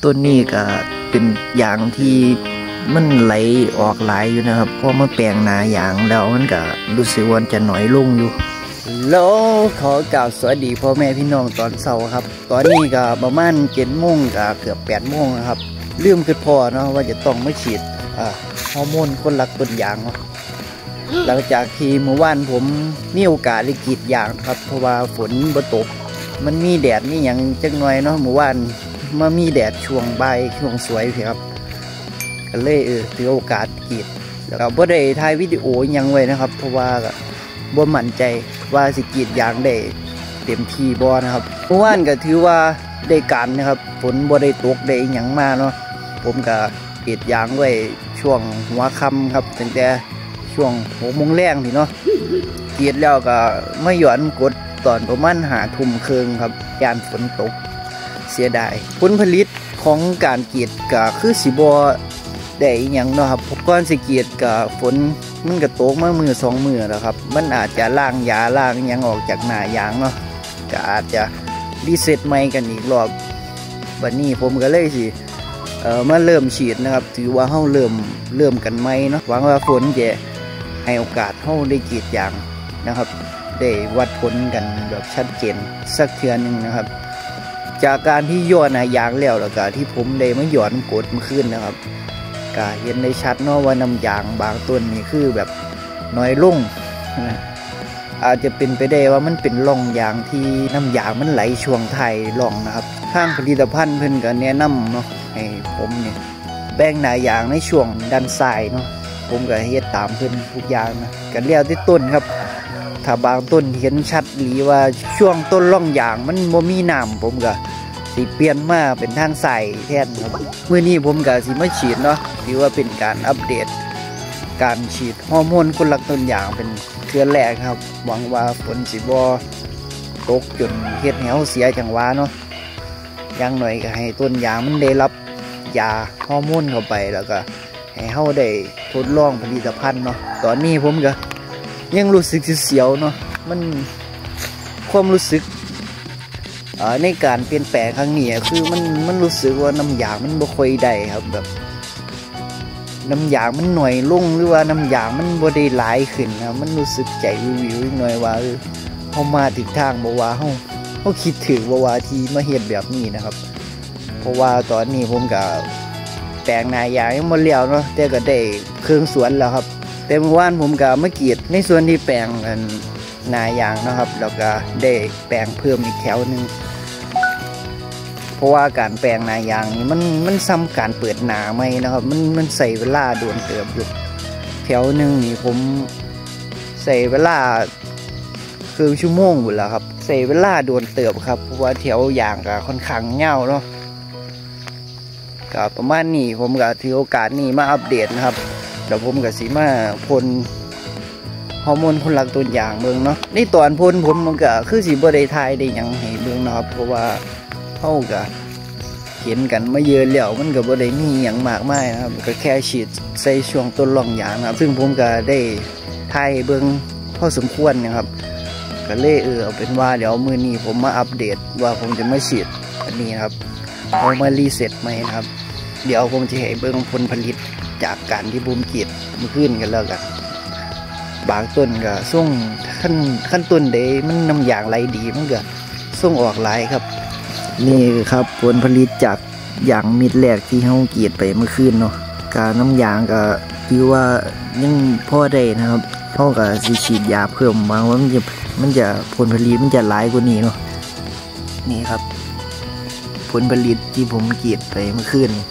ต้นนี้ก็เป็นยางที่มันไหลออกหลายอยู่นะครับพอมาแปลงหนายางแล้วมันก็รู้สึกว่าจะหน่อยลงอยู่แล้วขอกล่าวสวัสดีพ่อแม่พี่น้องตอนเช้าครับตอนนี้ก็ประมาณ7 โมงก็เกือบ8 โมงนะครับลืมคิดพอเนาะว่าจะต้องมาฉีดฮอร์โมนคนรักต้นยางเนาะหลังจากที่เมื่อวานผมมีโอกาสได้กรีดยางครับเพราะว่าฝนบ่ตกมันมีแดดนี่อย่างจังหน่อยเนาะเมื่อวานมามีแดดช่วงบ่ายช่วงสวยครับก็เลยถือโอกาสกรีดแล้วก็บ่ได้ถ่ายวิดีโอยังไว้นะครับเพราะว่าบ่มั่นใจว่าสิกรีดยางได้เต็มที่บ่นะครับเมื่อวานก็ถือว่าได้การนะครับฝนบ่ได้ตกได้หยังมาเนาะผมก็กรีดยางไว้ช่วงหัวค่ำครับตั้งแต่ช่วง6 โมงแรงนี่เนาะกรีดแล้วก็ไม่หย่อนกดตอนประมาณ5 ทุ่มครึ่งครับยานฝนตกเสียดายผลผลิตของการกรีดก็คือสิบ่ได้หยังเนาะครับก่อนสิกรีดก็ฝนมันก็ตกมามือ2 มือแล้วครับมันอาจจะล้างยาล้างยังออกจากหน้ายางเนาะก็อาจจะรีเซ็ตใหม่กันอีกรอบวันนี้ผมก็เลยสิมาเริ่มฉีดนะครับถือว่าเฮาเริ่มกันใหม่เนาะหวังว่าฝนจะให้โอกาสเฮาได้กรีดยางนะครับได้วัดผลกันแบบชัดเจนสักเทื่อนึงนะครับจากการที่ย้อนยางแล้วก็ที่ผมได้มาหย่อนกดมาขึ้นนะครับก็เห็นได้ชัดเนาะว่าน้ำยางบางต้นนี่คือแบบน้อยลงนะอาจจะเป็นไปได้ว่ามันเป็นร่องยางที่น้ำยางมันไหลช่วงไทยร่องนะครับข้างผลิตภัณฑ์เพิ่นก็แนะนำเนาะให้ผมเนี่ยแบ่งหน้ายางในช่วงด้านซ้ายเนาะผมก็เฮ็ดตามเพิ่นทุกอย่างนะกันแล้วที่ต้นครับถ้าบางต้นเห็นชัดหรือว่าช่วงต้นร่องยางมันบ่มีน้ำผมก็สิเปลี่ยนมาเป็นทางใส่แทนครับเมื่อนี้ผมก็สิมาฉีดเนาะถือว่าเป็นการอัปเดตการฉีดฮอร์โมนคนรักต้นยางเป็นเทื่อแรกครับหวังว่าฝนสิบ่ตกจนเฮ็ดให้เฮาเสียจังหวะเนาะอย่างหน่อยก็ให้ต้นยางมันได้รับยาฮอร์โมนเข้าไปแล้วก็ให้เฮาได้ทดลองผลิตภัณฑ์เนาะตอนนี้ผมก็ยังรู้สึกเสียวเนาะมันความรู้สึกในการเปลี่ยนแปลงครั้งนี้คือมันรู้สึกว่าน้ำยางมันบ่ค่อยได้ครับแบบน้ำยางมันหน่อยลงหรือว่าน้ำยางมันบ่ได้หลายขึ้นนะมันรู้สึกใจวิวๆหน่อยว่าเฮามาถึงทางบ่ว่าเฮาคิดถึงบ่ว่าที่มาเฮ็ดแบบนี้นะครับเพราะว่าตอนนี้ผมก็แปลงนายางยังบ่แล้วเนาะแต่ก็ได้เครื่องสวนแล้วครับแต่เมื่อวานผมก็มากรีดในส่วนที่แปลงนายางนะครับแล้วก็ได้แปลงเพิ่มอีกแถวนึงเพราะว่าการแปลงนายางนี่มันซ้ำการเปิดหนาไหมนะครับมันใส่เวลาโดนเติบอยู่แถวนึงนี่ผมใส่เวลาครึ่งชั่วโมงหมดแล้วครับใส่เวลาโดนเติบครับเพราะว่าแถวยางก็ค่อนข้างเงาเนาะก็ประมาณนี้ผมก็ถือโอกาสนี้มาอัปเดตนะครับเดี๋ยวผมกับสีมาพ่นฮอร์โมนคนรักต้นยางเบิ่งเนาะในตอนพ่นผมมันก็คือสีบ่ได้ทายได้ยังให้เบิ่งนะครับเพราะว่าเฮาก็เห็นกันมาเยอะแล้วมันก็บ่ได้มีหยังมากมายนะครับก็แค่ฉีดใส่ช่วงต้นร่องยางนะครับซึ่งผมก็ได้ทายเบิ่งพอสมควรนะครับก็เลยเอาเป็นว่าเดี๋ยวมื้อนี้ผมมาอัปเดตว่าผมจะมาฉีดอันนี้นะครับเอามารีเซ็ตใหม่นะครับเดี๋ยวผมจะให้เบิ่งผลผลิตจากการที่ผมกรีดมือขึ้นกันแล้วกันบางต้นก็ส่งขั้นต้นเดมันน้ำยางไหลดีมันก็ส่งออกหลายครับนี่ครับผลผลิตจากยางมิดแรกที่เฮากรีดไปเมื่อคืนเนาะการน้ำยางก็ถือว่ายังพอได้นะครับเท่ากับสิฉีดยาเพิ่มบางว่ามันจะผลผลิตมันจะหลายกว่านี้เนาะนี่ครับผลผลิตที่ผมกรีดไปเมื่อคืน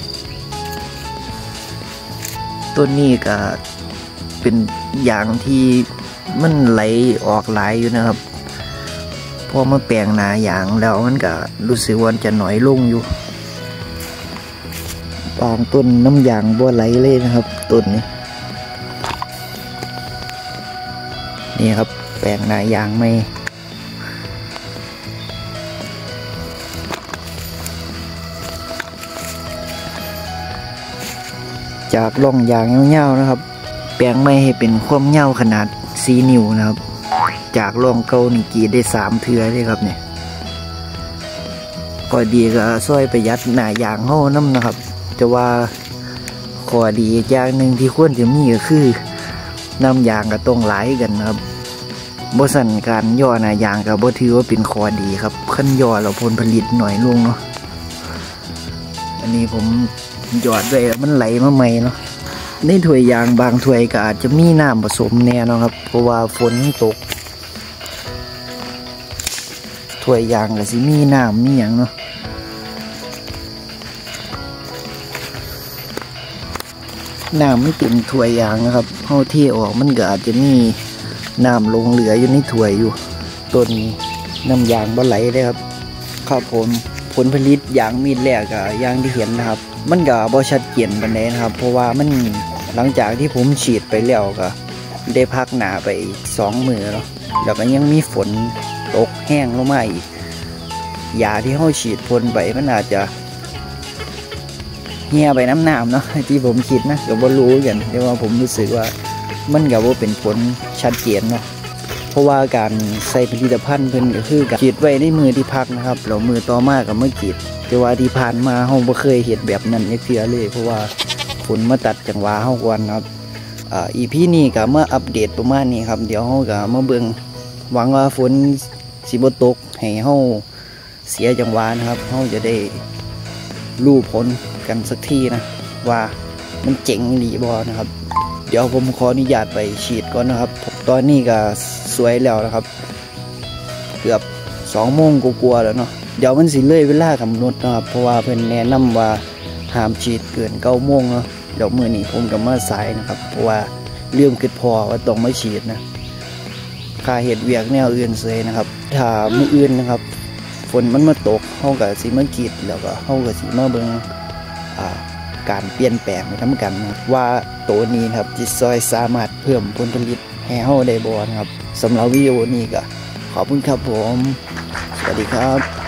ต้นนี้ก็เป็นยางที่มันไหลออกหลายอยู่นะครับพอมาแปลงหนายางแล้วมันก็รู้สึกว่าจะหน่อยลงอยู่บางต้นน้ำยางบ่ไหลเลยนะครับต้นนี้นี่ครับแปลงหนายางไม่จากร่องยางเงาๆนะครับแปลงไม่ให้เป็นความเงาขนาด4 นิ้วนะครับจากร่องเก่านี่กรีดได้3 เทื่อเลยครับเนี่ยข้อดีก็ช่วยประหยัดหน้ายางเฮานำนะครับแต่ว่าข้อดีอย่างหนึ่งที่ควรจะมีก็คือน้ำยางก็ต้องหลายกันนะครับบ่สั่นการย่อหน้ายางก็บ่ถือว่าเป็นข้อดีครับคันย่อแล้วผลผลิตหน่อยลงเนาะอันนี้ผมหยอดไว้แล้วมันไหลมาใหม่เนาะในถ้วยยางบางถ้วยก็อาจจะมีน้ำผสมแน่เนาะครับเพราะว่าฝนตกถ้วยยางก็สิมีน้ำมีหยังเนาะน้ำไม่เต็มถ้วยยางนะครับเฮาเทออกมันก็อาจจะมีน้ำลงเหลืออยู่ในถ้วยอยู่ต้นน้ำยางบ่ไหลเลยครับครับผมผลผลิตยางมีดแรกก็อย่างที่เห็นนะครับมันก็บ่ชัดเจนปานใดนะครับเพราะว่ามันหลังจากที่ผมฉีดไปแล้วก็ได้พักหนาไปอีก2 มื้อเนาะแล้วก็ยังมีฝนตกแห้งลงมาอีกยาที่เฮาฉีดพ่นไปมันอาจจะเหี่ยไปน้ำเนาะที่ผมคิดนะก็บ่รู้กันแต่ว่าผมรู้สึกว่ามันก็บ่เป็นผลชัดเจนเนาะเพราะว่าการใส่ผลิตภัณฑ์เพิ่นก็คือการฉีดไว้ในมือที่พักนะครับแล้วมือต่อมาก็มาฉีดแต่ว่าที่ผ่านมาเฮาบ่เคยเห็นแบบนั้นจักเทื่อเลยเพราะว่าฝนมาตัดจังหวะเฮาก่อนครับEP นี้ก็มาอัปเดตประมาณนี้ครับเดี๋ยวเฮาก็มาเบิ่งหวังว่าฝนสิบ่ตกให้เฮาเสียจังหวะนะครับเฮาจะได้รู้ผลกันสักทีนะว่ามันเจ๋งดีบ่นะครับเดี๋ยวผมขออนุญาตไปฉีดก่อนนะครับตอนนี้ก็สวยแล้วนะครับเกือบ2 โมงกว่าๆแล้วเนาะเดี๋ยวมันสิเลยเวลากำหนดนะครับเพราะว่าเพิ่นแนะนำว่าห้ามฉีดเกิน9 โมงเนาะเดี๋ยวมื้อนี้ผมก็มาสายนะครับเพราะว่าเรื่องคิดพอว่าต้องมาฉีดนะค่าเฮ็ดเวียกแนวอื่นเสยนะครับถ้ามื้ออื่นนะครับฝนมันมาตกเฮาก็สิมาฉีดแล้วก็เฮาก็สิมาเบิ่งการเปลี่ยนแปลงไปทำกันนะว่าตัวนี้ครับจิตซอยสามารถเพิ่มผลผลิตให้เฮาได้บ่นะครับสำหรับวิดีโอนี้ก็ขอบคุณครับผมสวัสดีครับ